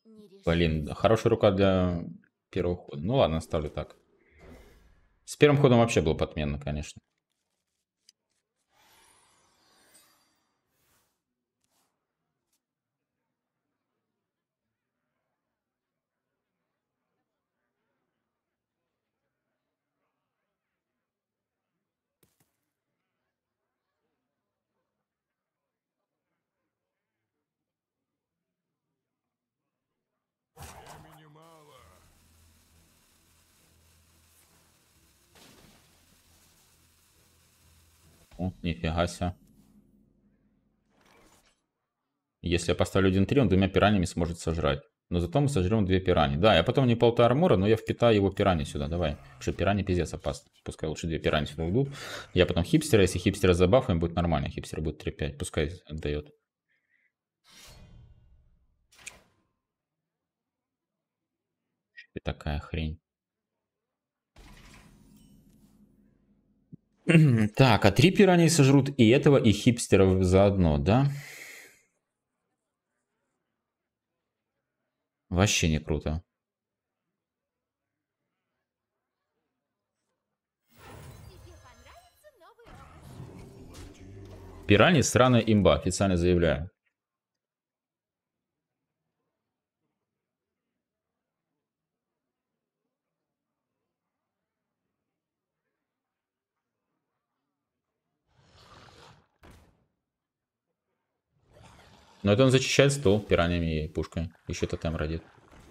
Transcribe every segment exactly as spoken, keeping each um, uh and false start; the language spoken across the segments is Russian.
Блин, хорошая рука для первого хода. Ну ладно, оставлю так. С первым ходом вообще было отменно, конечно. О, нифига себе. Если я поставлю один три, он двумя пираньями сможет сожрать. Но зато мы сожрем две пираньи. Да, я потом не полтора армора, но я впитаю его пираньи сюда. Давай. Потому что пираньи пиздец опасно. Пускай лучше две пираньи сюда уйдут. Я потом хипстера. Если хипстера забафаем, будет нормально. Хипстер будет три пять. Пускай отдает. И такая хрень. Так, а три пираньи сожрут и этого, и хипстеров заодно, да? Вообще не круто. Пираньи сраная имба, официально заявляю. Но это он зачищает стол пираньями и пушкой. Еще тотем родит.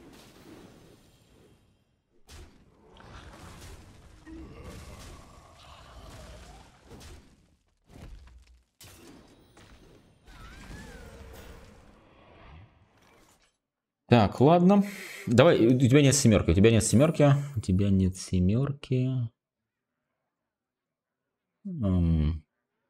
Так, ладно. Давай, у тебя нет семерки, у тебя нет семерки. У тебя нет семерки. М.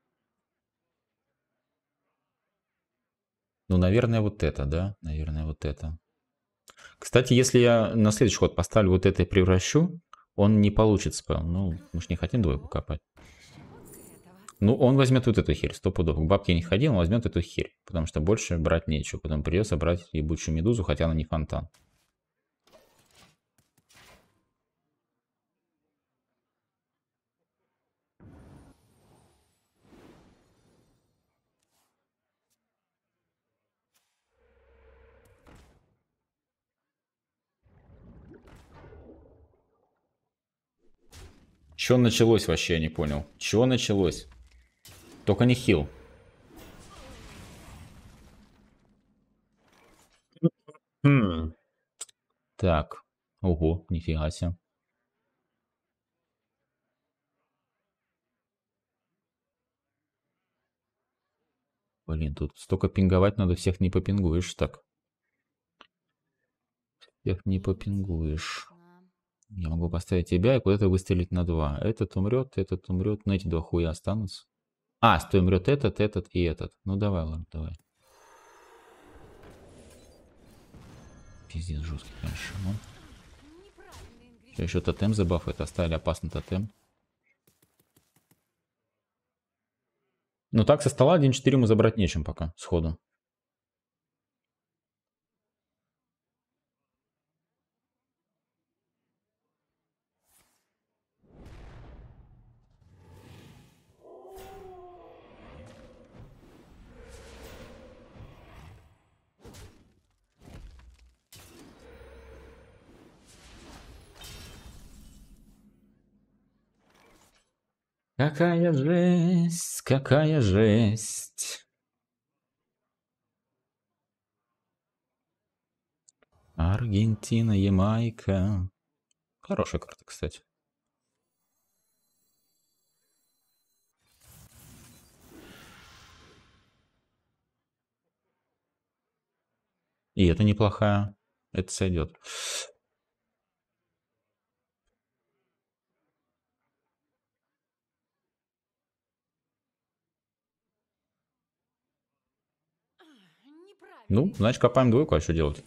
Ну, наверное, вот это, да? Наверное, вот это. Кстати, если я на следующий ход поставлю вот это и превращу, он не получит спел. Ну, мы же не хотим двойку копать. Ну, он возьмет вот эту херь, сто пудов. К бабке не ходил, он возьмет эту херь. Потому что больше брать нечего. Потом придется брать ебучую медузу, хотя она не фонтан. Чё началось вообще, я не понял. Чего началось? Только не хил. Хм. Так. Ого, нифига себе. Блин, тут столько пинговать надо, всех не попингуешь так. Всех не попингуешь. Я могу поставить тебя и куда-то выстрелить на два. Этот умрет, этот умрет, но эти два хуя останутся. А, стой, умрет этот, этот и этот. Ну давай, ладно, давай. Пиздец, жесткий, конечно. Ну. Еще тотем забафает, оставили опасный тотем. Ну так, со стола один четыре мы забрать нечем пока, сходу. Какая жесть, какая жесть. Аргентина, Ямайка. Хорошая карта, кстати. И это неплохая. Это сойдет. Ну, значит, копаем двойку, а что делать?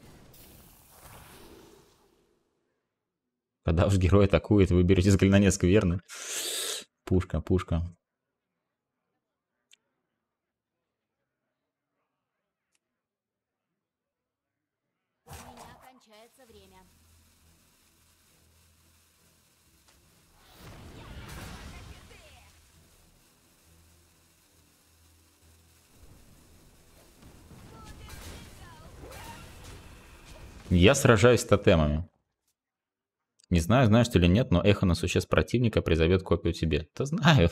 Когда уж герой атакует, вы берете заклинание скверны. Пушка, пушка. кончается время. Я сражаюсь с тотемами. Не знаю, знаешь ты или нет, но эхо на существ противника призовет копию тебе. Да знаю.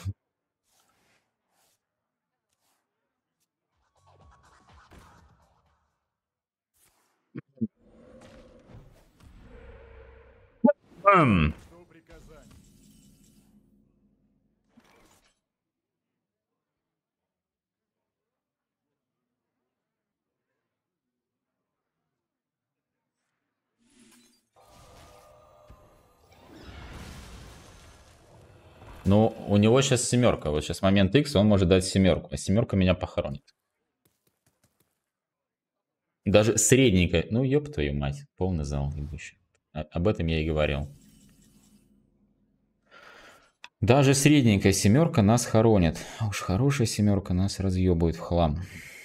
М. Ну, у него сейчас семерка. Вот сейчас момент X, он может дать семерку. А семерка меня похоронит. Даже средненькая. Ну, ёб твою мать. Полный зал ебущий. Об этом я и говорил. Даже средненькая семерка нас хоронит. А уж хорошая семерка нас разъебывает в хлам.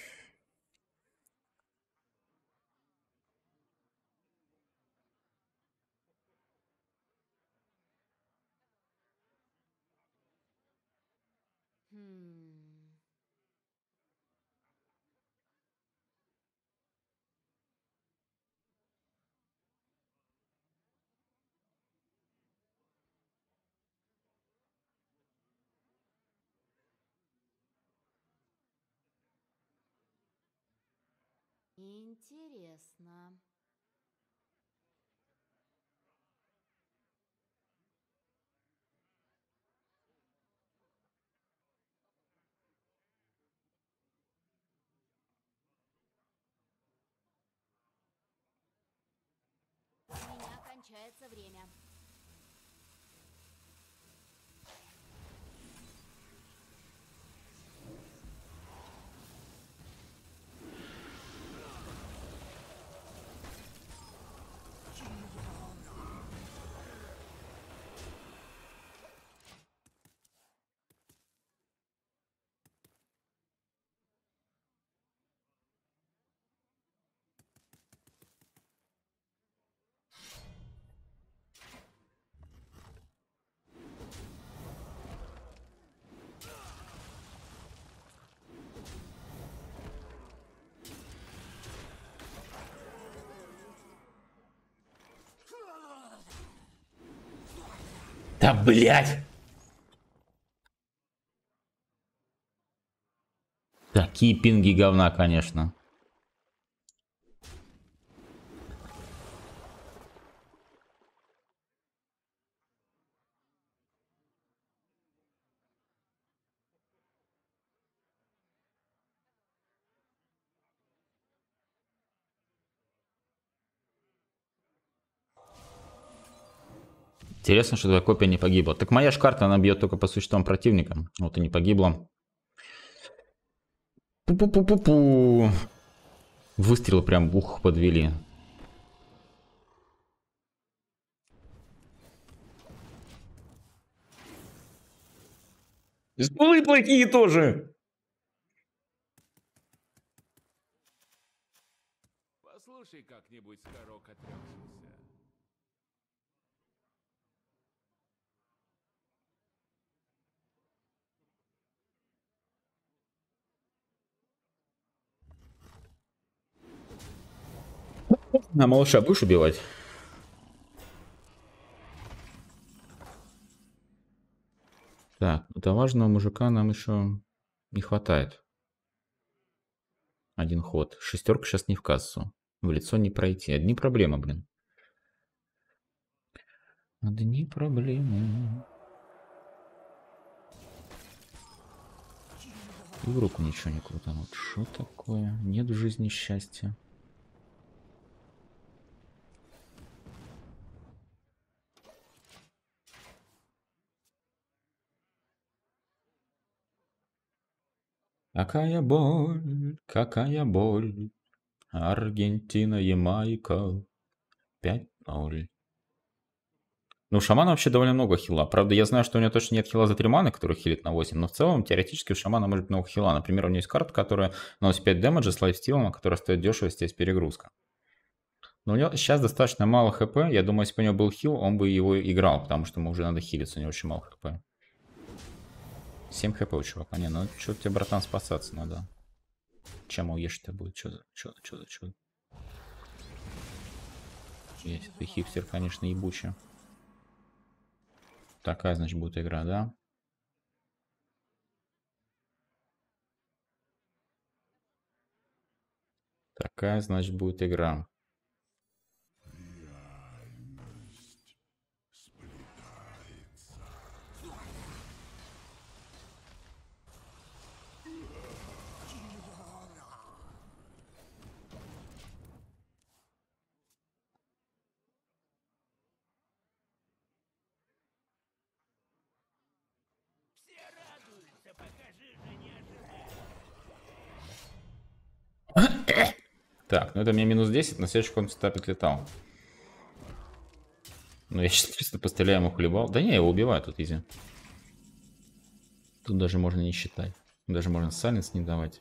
Хм. Интересно. У меня кончается время. Да блять! Такие пинги говна, конечно. Интересно, что твоя копия не погибла. Так моя ж карта, она бьет только по существам противника. Вот и не погибла. Пу-пу-пу-пу-пу. Выстрелы прям в ухо подвели. Спулы плохие тоже. Послушай как-нибудь, скорок отрекшийся. А малыша будешь убивать? Так, до важного мужика нам еще не хватает. Один ход. Шестерка сейчас не в кассу. В лицо не пройти. Одни проблемы, блин. Одни проблемы. И в руку ничего не крутанут. Что такое? Нет в жизни счастья. Какая боль, какая боль. Аргентина, Ямайка. пять ноль. Ну, у шамана вообще довольно много хила. Правда, я знаю, что у него точно нет хила за три маны, который хилит на восемь, но в целом, теоретически, у шамана может быть много хила. Например, у него есть карта, которая наносит пять дэмэджа с лайфстилом, которая стоит дешево, здесь перегрузка. Но у него сейчас достаточно мало хп. Я думаю, если бы у него был хил, он бы его играл, потому что ему уже надо хилиться, у него очень мало хп. семь хп у чувака. Не, ну что тебе, братан, спасаться надо. Чем уешь-то будет? Что за, что за, что за, что? Есть, ты хипстер, конечно, ебучий. Такая, значит, будет игра, да? Такая, значит, будет игра. Так, ну это мне минус десять, на следующий он сюда отлетал. Ну я сейчас чисто постреляю ему хлебал. Да не, я его убиваю тут изи. Тут даже можно не считать. Даже можно сайленс не давать.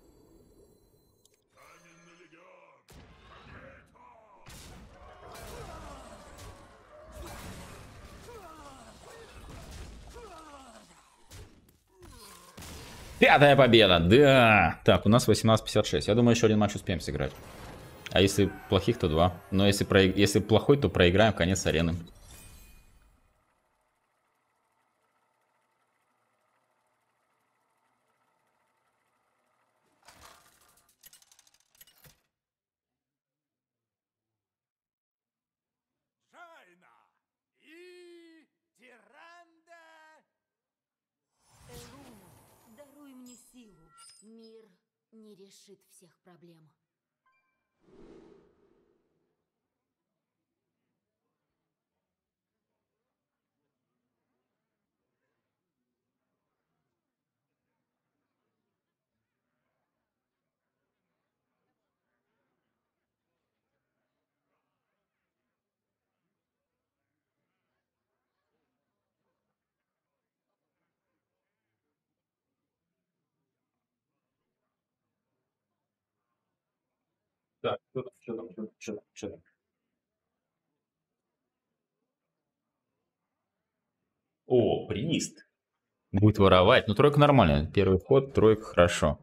Пятая победа, да! Так, у нас восемнадцать пятьдесят шесть. Я думаю, еще один матч успеем сыграть. А если плохих, то два. Но если, про... если плохой, то проиграем конец арены. Шайна и Тиранда. Элуна, даруй мне силу. Мир не решит всех проблем. Так, что там, что там, что там, что там, что там? О, прист. Будет воровать. Ну, тройка нормально. Первый ход, тройка хорошо.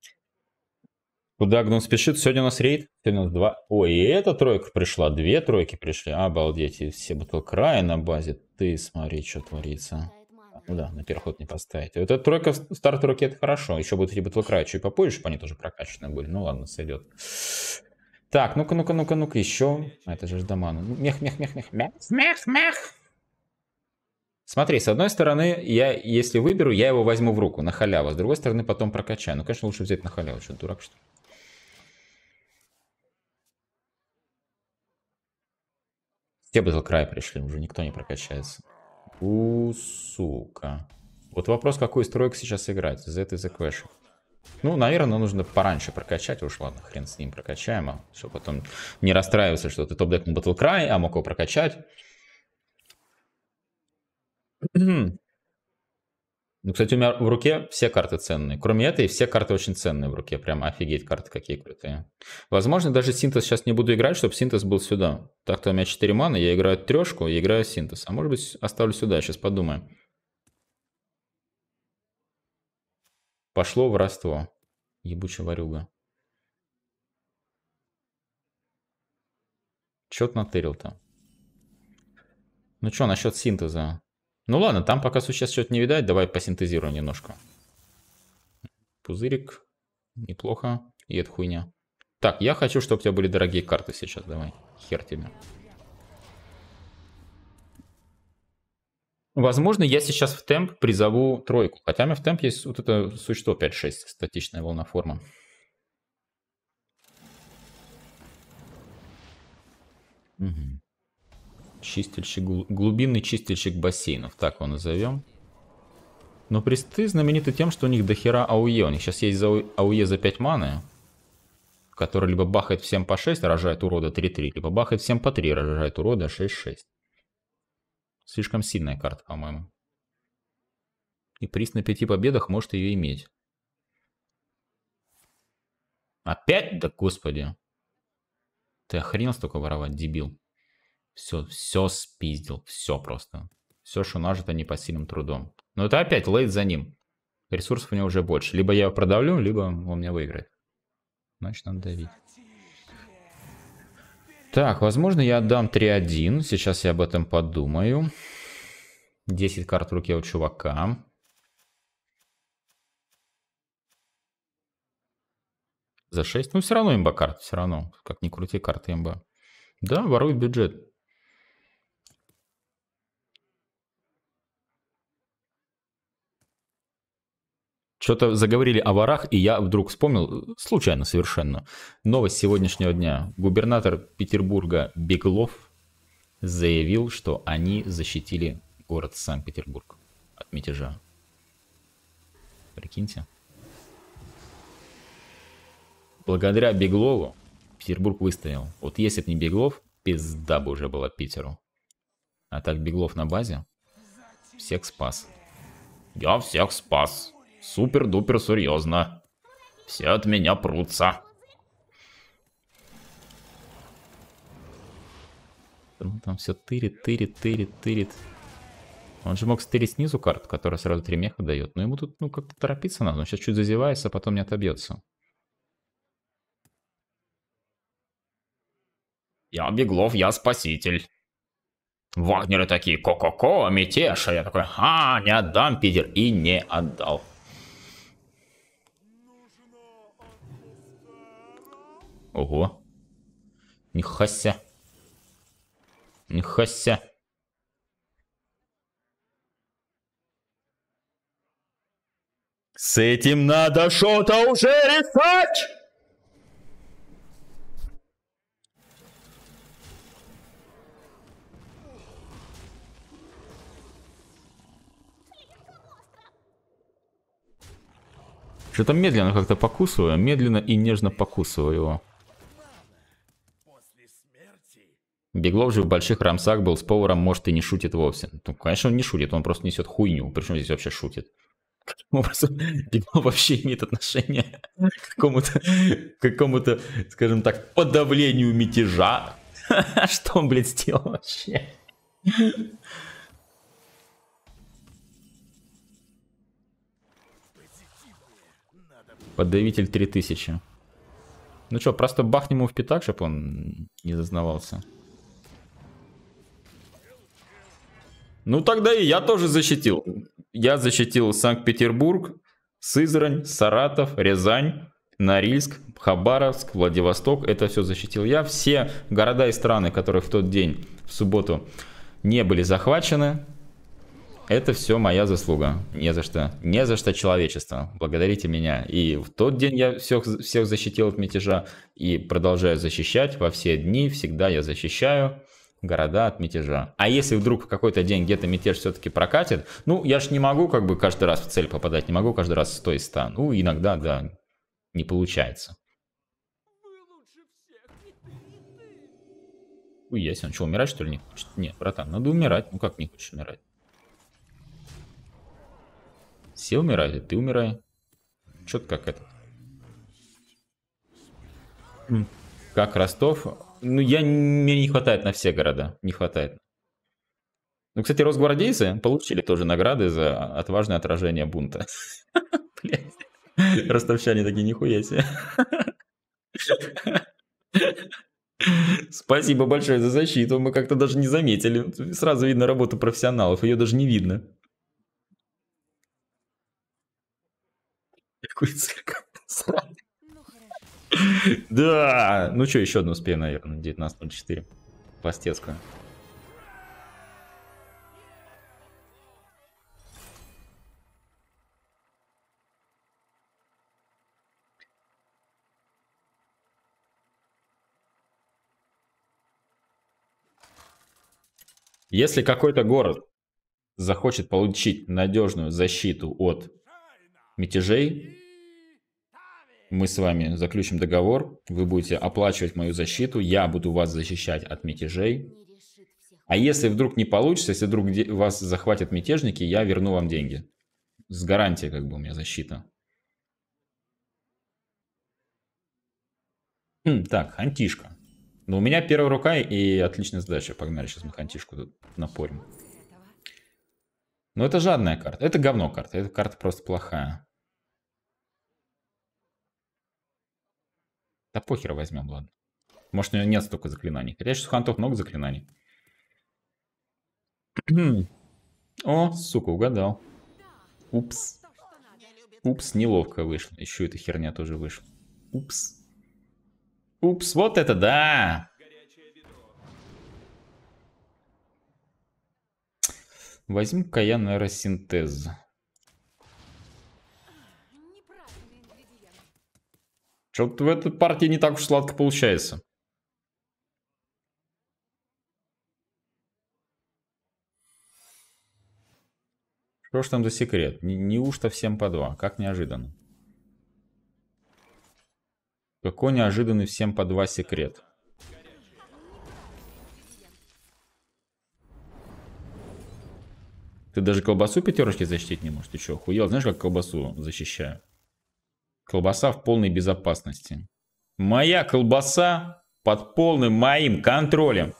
Куда Гном спешит? Сегодня у нас рейд. Сегодня у нас два. Ой, и эта тройка пришла. Две тройки пришли. Обалдеть. И все батлкраи на базе. Ты смотри, что творится. Ну да, на первый ход не поставить. Вот эта тройка в стартой руке это хорошо. Еще будут эти батлкраи чуть попозже, чтобы они тоже прокачанные были. Ну ладно, сойдет. Так, ну-ка, ну-ка, ну-ка, ну-ка, еще. А это же ждамана. Мех, мех, мех, мех, мех, мех, мех. Смотри, с одной стороны, я, если выберу, я его возьму в руку на халяву. С другой стороны, потом прокачаю. Ну, конечно, лучше взять на халяву. Что, дурак, что ли? Все батлкраи пришли, уже никто не прокачается. У, сука. Вот вопрос, какую стройку сейчас играть. Z и The Clash. Ну, наверное, нужно пораньше прокачать. Уж ладно, хрен с ним прокачаем. А, чтобы потом не расстраиваться, что ты топ-дек на батлкрай, а мог его прокачать. Ну, кстати, у меня в руке все карты ценные. Кроме этой, все карты очень ценные в руке. Прям офигеть, карты какие крутые. Возможно, даже синтез сейчас не буду играть, чтобы синтез был сюда. Так-то у меня четыре маны, я играю трешку и играю синтез. А может быть, оставлю сюда, сейчас подумаем. Пошло воровство. Ебучая ворюга. Чё-то натырил-то. Ну что, насчет синтеза? Ну ладно, там пока существ что-то не видать. Давай посинтезируем немножко. Пузырик. Неплохо. И это хуйня. Так, я хочу, чтобы у тебя были дорогие карты сейчас. Давай. Хер тебе. Возможно, я сейчас в темп призову тройку. Хотя у меня в темп есть вот это существо пять шесть. Статичная волноформа. Угу. Чистильщик, глубинный чистильщик бассейнов, так его назовем. Но присты знамениты тем, что у них дохера АУЕ. У них сейчас есть АУЕ за пять маны, который либо бахает всем по шесть, рожает урода три три, либо бахает всем по три, рожает урода шесть шесть. Слишком сильная карта, по-моему. И приз на пяти победах может ее иметь. Опять? Да господи. Ты охренел столько воровать, дебил. Все, все спиздил, все просто. Все, что нажито непосильным трудом. Но это опять лейт за ним. Ресурсов у него уже больше. Либо я его продавлю, либо он меня выиграет. Значит, надо давить. Так, возможно, я отдам три один. Сейчас я об этом подумаю. десять карт в руке у чувака. За шесть. Ну, все равно имба карт. Все равно. Как ни крути, карта имба. Да, ворует бюджет. Что-то заговорили о ворах, и я вдруг вспомнил, случайно совершенно, новость сегодняшнего дня. Губернатор Петербурга Беглов заявил, что они защитили город Санкт-Петербург от мятежа. Прикиньте. Благодаря Беглову Петербург выстоял. Вот если бы не Беглов, пизда бы уже была Питеру. А так Беглов на базе всех спас. Я всех спас. Супер-дупер серьезно. Все от меня прутся. Он там все тырит, тырит, тырит, тырит. Он же мог стырить снизу карту, которая сразу три меха дает. Но ему тут, ну, как-то торопиться надо. Он сейчас чуть зазевается, а потом не отобьется. Я Беглов, я спаситель. Вагнеры такие, ко-ко-ко, мятеж. А я такой, а, не отдам, Питер. И не отдал. Ого. Нихася. Нихася. С этим надо что-то уже решать! Что-то медленно как-то покусываю, медленно и нежно покусываю его. Беглов же в больших рамсах был с поваром, может, и не шутит вовсе. Ну, конечно, он не шутит, он просто несет хуйню. Причем здесь вообще шутит? Каким образом Беглов вообще имеет отношение к какому-то, какому-то, скажем так, подавлению мятежа? Что он, блядь, сделал вообще? Подавитель три тысячи. Ну что, просто бахнем ему в пятак, чтобы он не зазнавался. Ну тогда и я тоже защитил. Я защитил Санкт-Петербург, Сызрань, Саратов, Рязань, Норильск, Хабаровск, Владивосток. Это все защитил я. Все города и страны, которые в тот день, в субботу, не были захвачены, это все моя заслуга. Не за что. Не за что, человечество. Благодарите меня. И в тот день я всех, всех защитил от мятежа. И продолжаю защищать. Во все дни всегда я защищаю города от мятежа. А если вдруг в какой-то день где-то мятеж все-таки прокатит, ну, я ж не могу как бы каждый раз в цель попадать. Не могу каждый раз сто из ста. Ну, иногда, да, не получается. Ой, ясен. Он что, умирать, что ли, не хочет? Нет, братан, надо умирать. Ну, как не хочешь умирать? Все умирают, ты умирай. Что-то как это. Как Ростов. Ну, я, мне не хватает на все города. Не хватает. Ну, кстати, росгвардейцы получили тоже награды за отважное отражение бунта. Блять. Ростовчане такие, нихуя себе. Спасибо большое за защиту. Мы как-то даже не заметили. Сразу видно работу профессионалов. Ее даже не видно. Какой цирк. Да, ну что, еще одну успеем, наверное, девятнадцать ноль четыре. Пластецкую. Если какой-то город захочет получить надежную защиту от мятежей, мы с вами заключим договор, вы будете оплачивать мою защиту, я буду вас защищать от мятежей. А если вдруг не получится, если вдруг вас захватят мятежники, я верну вам деньги. С гарантией как бы у меня защита. Хм, так, Антишка. Но у меня первая рука и отличная задача. Погнали, сейчас мы хантишку тут напорим. Но это жадная карта. Это говно карта. Эта карта просто плохая. Да похер возьмем, ладно. Может, у него нет столько заклинаний. Хотя сейчас у хантов много заклинаний. О, сука, угадал. Упс. Упс, неловко вышло. Еще эта херня тоже вышла. Упс. Упс, вот это да! Возьму-ка я, наверное, синтез. Что-то в этой партии не так уж сладко получается. Что ж там за секрет? Не, неужто всем по два? Как неожиданно. Какой неожиданный всем по два секрет. Ты даже колбасу пятерочки защитить не можешь. Ты что, охуел? Знаешь, как колбасу защищаю? Колбаса в полной безопасности. Моя колбаса под полным моим контролем.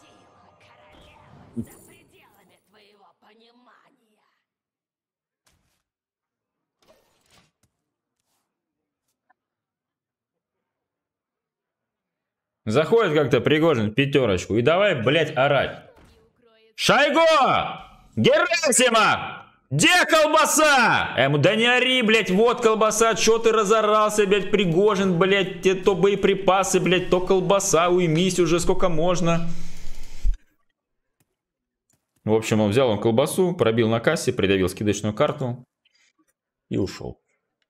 Заходит как-то Пригожин в пятерочку и давай, блядь, орать. Шойгу! Герасимов! Где колбаса? Я ему, да не ори, блядь, вот колбаса, чё ты разорался, блядь, Пригожин, блядь, те то боеприпасы, блядь, то колбаса, уймись уже, сколько можно. В общем, он взял он колбасу, пробил на кассе, придавил скидочную карту и ушел.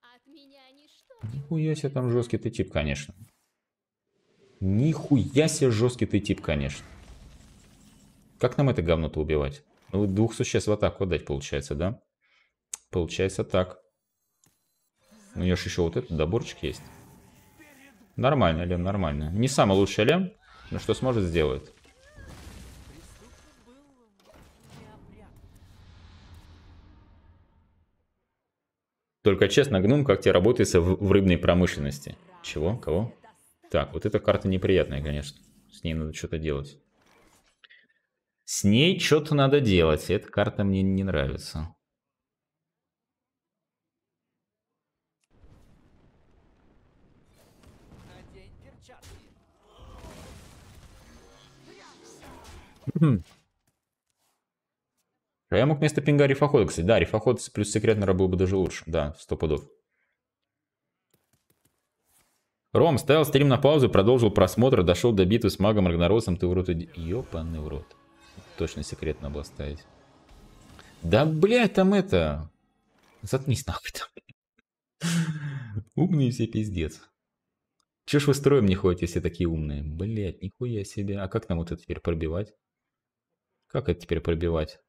Нихуя себе там жесткий ты тип, конечно. Нихуя себе жесткий ты тип, конечно. Как нам это говно-то убивать? Ну, двух существ в атаку отдать, получается, да? Получается так. У нее же еще вот этот доборчик есть. Нормально, Лем, нормально. Не самый лучший Лем, но что сможет, сделает. Только честно, гном, как тебе работается в, в рыбной промышленности? Чего? Кого? Так, вот эта карта неприятная, конечно. С ней надо что-то делать. С ней что-то надо делать. Эта карта мне не нравится. А я мог вместо пинга рифохода, кстати. Да, рифоход плюс секретный был бы даже лучше. Да, сто пудов. Ром, ставил стрим на паузу, продолжил просмотр, дошел до битвы с магом Рагнаросом. Ты в рот иди. Ёпаный в рот. Точно секрет надо было ставить. Да, блядь, там это... Заткнись нахуй там. Умные все пиздец. Че ж вы строем не ходите, все такие умные? Блядь, нихуя себе. А как нам вот это теперь пробивать? Как это теперь пробивать?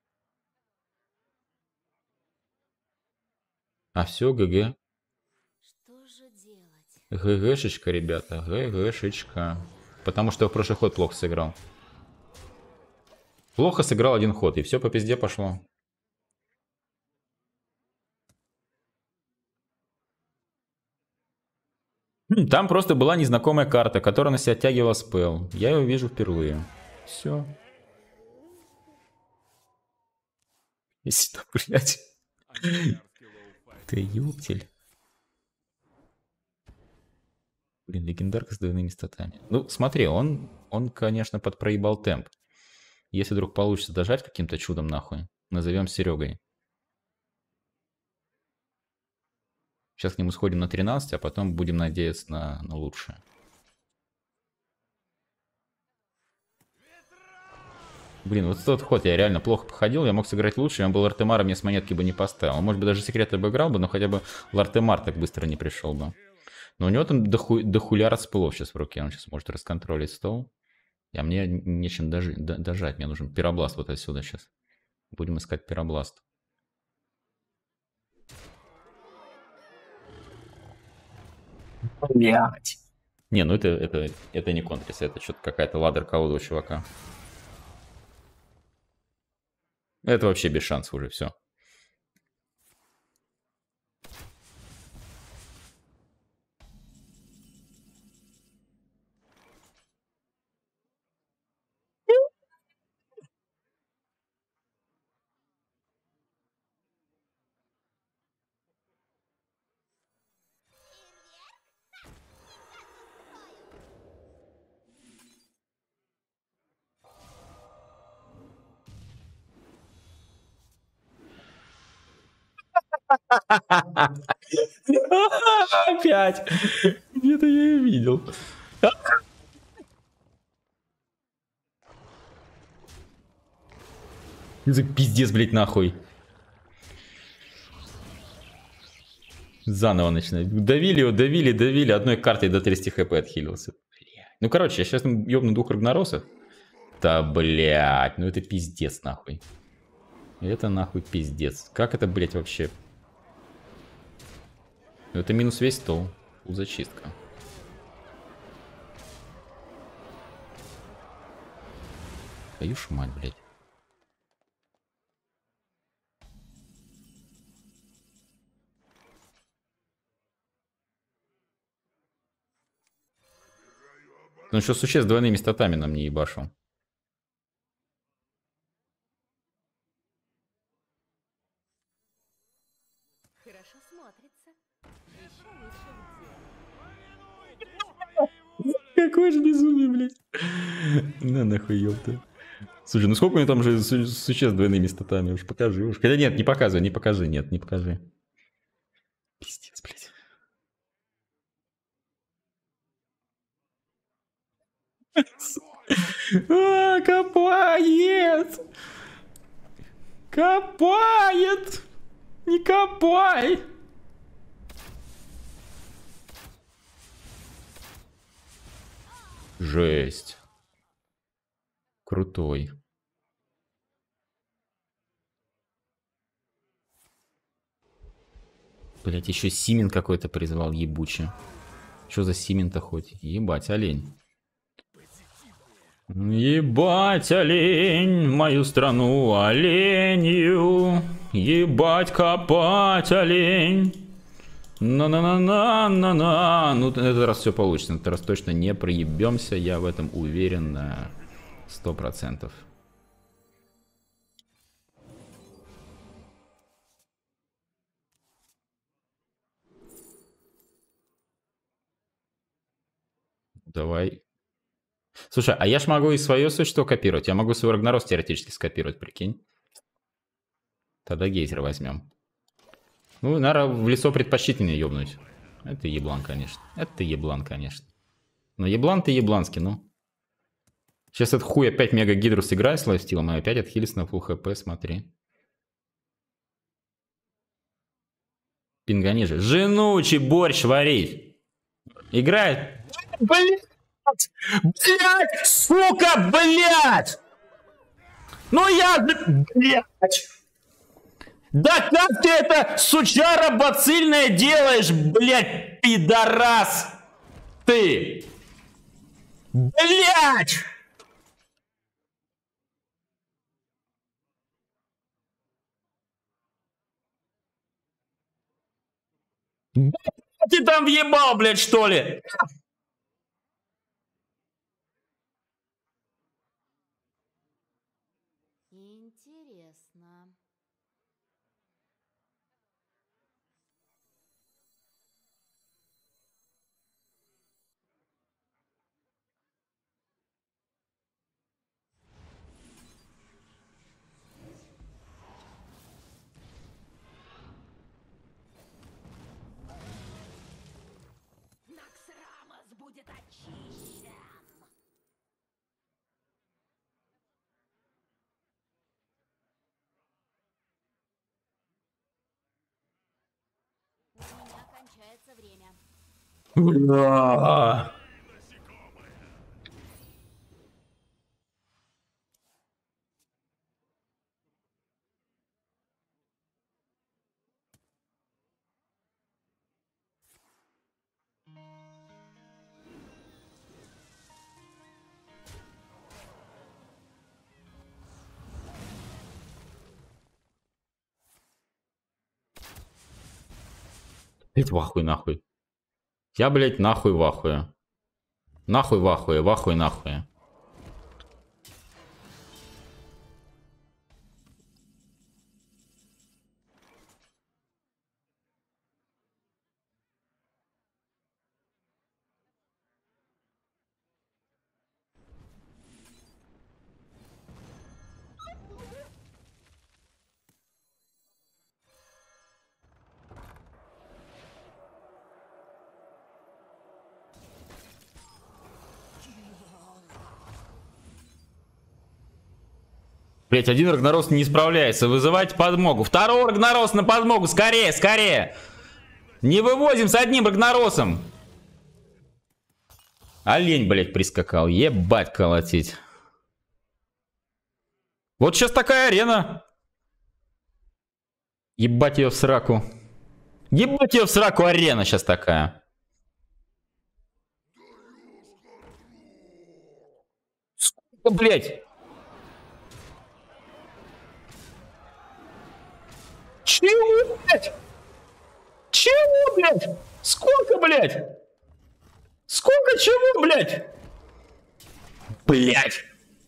А все, ГГ. Что же делать? ГГшечка, ребята, ГГшечка. Потому что в прошлый ход плохо сыграл. Плохо сыграл один ход, и все по пизде пошло. Там просто была незнакомая карта, которая на себя оттягивала спел. Я ее вижу впервые. Все. Если то, блядь. Ты ёптель. Блин, легендарка с двойными статами. Ну, смотри, он, он, конечно, подпроебал темп. Если вдруг получится дожать каким-то чудом нахуй, назовем Серегой. Сейчас к нему сходим на тринадцать, а потом будем надеяться на, на лучшее. Блин, вот тот ход я реально плохо походил, я мог сыграть лучше, он был Лартемара, мне с монетки бы не поставил. Он, может быть, даже секрет обыграл бы, но хотя бы Лартемар так быстро не пришел бы. Но у него там доху... дохуляр спылов сейчас в руке, он сейчас может расконтролить стол. А мне нечем дожи... дожать, мне нужен пиробласт вот отсюда сейчас. Будем искать пиробласт. Блять. Не, ну это, это, это не контрис, это что-то какая-то ладер колода у чувака. Это вообще без шансов уже, все. Опять! Где-то я ее видел. За пиздец, блять, нахуй. Заново начинать. Давили его, давили, давили. Одной картой до тридцати хп отхилился. Ну, короче, я сейчас ёбну двух рагнаросов. Да, блядь, ну это пиздец, нахуй. Это нахуй пиздец. Как это, блядь, вообще? Ну, это минус весь стол. Фул зачистка. Твою ж мать, блядь. Ну что, существ с двойными статами нам не ебашил. Хорошо смотрится. Еще лучше в деле. Какое же безумие, блядь. На нахуй, ёпта. Слушай, ну сколько у него там же су существ с двойными статами? Уж покажи, уж. Хотя нет, не показывай, не покажи, нет, не покажи. Пиздец, блядь. А, копает! Копает! Не копай! Жесть. Крутой. Блять, еще Симин какой-то призвал ебучий. Что за Симин-то хоть? Ебать, олень. Ебать, олень, мою страну оленью. Ебать, копать, олень. На-на-на-на-на-на. Ну, этот раз все получится. На этот раз точно не проебемся. Я в этом уверен на сто процентов. Давай. Слушай, а я ж могу и свое существо копировать. Я могу свой Рагнарос теоретически скопировать, прикинь. Тогда гейзер возьмем. Ну, наверное, в лицо предпочтительнее ёбнуть. Это еблан, конечно. Это еблан, конечно. Но еблан ты ебланский, ну. Сейчас этот хуй опять мега гидру сыграет с лайфстилом, и опять отхилится на фулл хп, смотри. Пинга ниже. Женучий борщ варить. Играет. Блять! Блять! Сука, блять! Ну я... Блять! Да как ты это, сучара бацильная, делаешь, блять, пидорас? Ты! Блять! Ты там въебал, блядь, что ли? Интересно. Наксрамос будет очищен. У меня кончается время. Бля. Блять, вахуй нахуй. Я, блять, нахуй в ахуе. Нахуй в ахуе, в ахуе нахуй. Блять, один Рагнарос не справляется. Вызывайте подмогу. Второй Рагнарос на подмогу. Скорее, скорее. Не вывозим с одним Рагнаросом. Олень, блять, прискакал. Ебать колотить. Вот сейчас такая арена. Ебать ее в сраку. Ебать ее в сраку, арена сейчас такая. Сколько, блять? Чего, блядь? Чего, блядь? Сколько, блядь? Сколько чего, блядь? Блядь.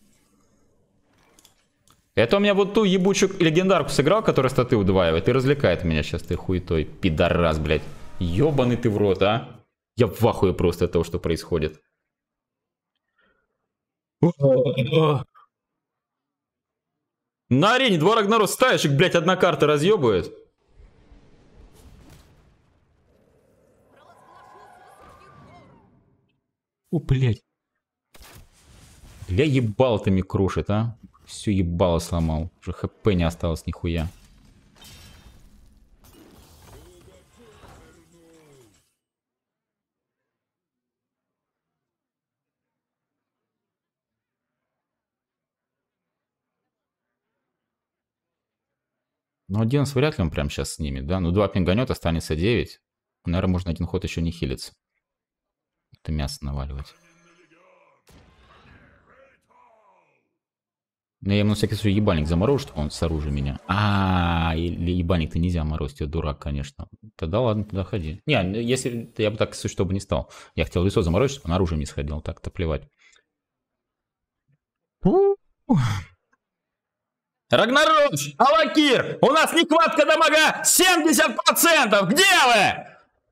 Это у меня вот ту ебучую легендарку сыграл, которая статы удваивает, и развлекает меня сейчас ты хуетой, пидорас, блядь. Ёбаный ты в рот, а? Я в ахуе просто от того, что происходит. На арене два Рагнарос ставишь, и, блядь, одна карта разъебывает. О, блядь. Бля, ебало ты мне крушит, а? Все ебало сломал. Уже хп не осталось нихуя. Ну, одиннадцать вряд ли он прям сейчас снимет, да? Ну, два пинганет, останется девять. Наверное, можно один ход еще не хилиться. Это мясо наваливать. Ну, я ему на всякий случай ебальник заморожу, чтобы он с оружием меня. А, -а, -а или ебальник-то нельзя морозить, я дурак, конечно. Тогда ладно, тогда ходи. Не, если я бы так, чтобы не стал. Я хотел лицо заморозить, чтобы он оружием не сходил, так-то плевать. Рагнарос! Алакир! У нас нехватка дамага семьдесят процентов! Где вы?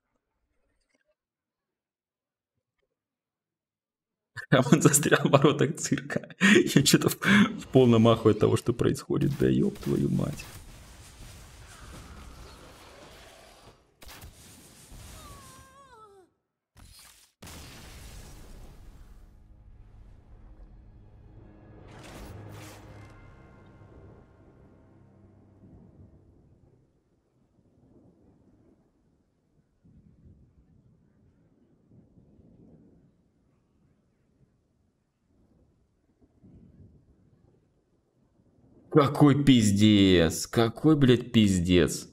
А он застрял в воротах цирка. Я что-то в, в полном ахуе от того, что происходит. Да ёб твою мать. Какой пиздец. Какой, блядь, пиздец.